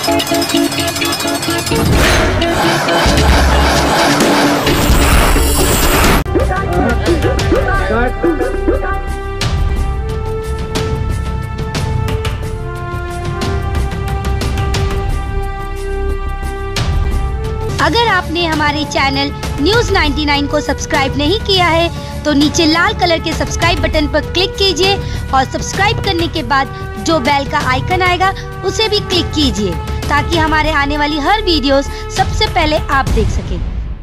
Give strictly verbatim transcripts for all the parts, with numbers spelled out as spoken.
अगर आपने हमारे चैनल न्यूज़ निन्यानवे को सब्सक्राइब नहीं किया है तो नीचे लाल कलर के सब्सक्राइब बटन पर क्लिक कीजिए और सब्सक्राइब करने के बाद जो बेल का आइकन आएगा उसे भी क्लिक कीजिए ताकि हमारे आने वाली हर वीडियोस सबसे पहले आप देख सकें।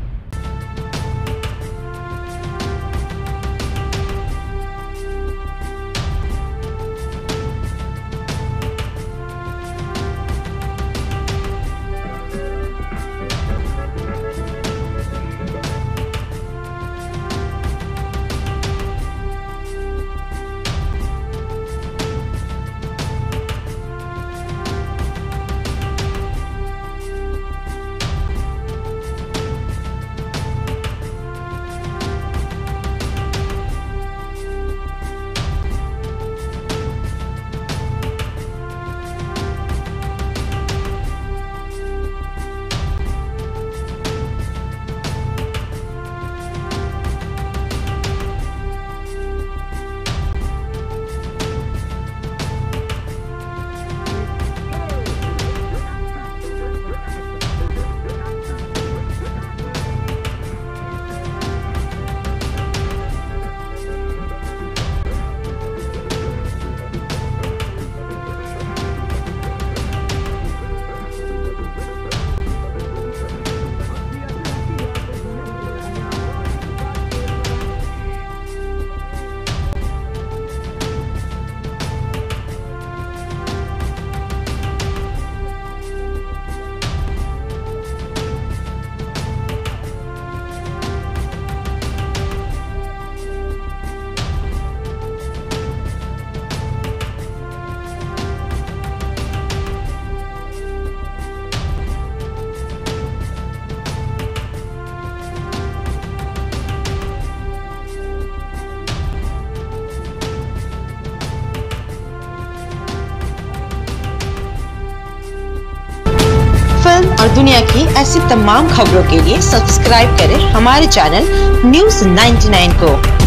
फिल्म और दुनिया की ऐसी तमाम खबरों के लिए सब्सक्राइब करें हमारे चैनल न्यूज़ निन्यानवे को।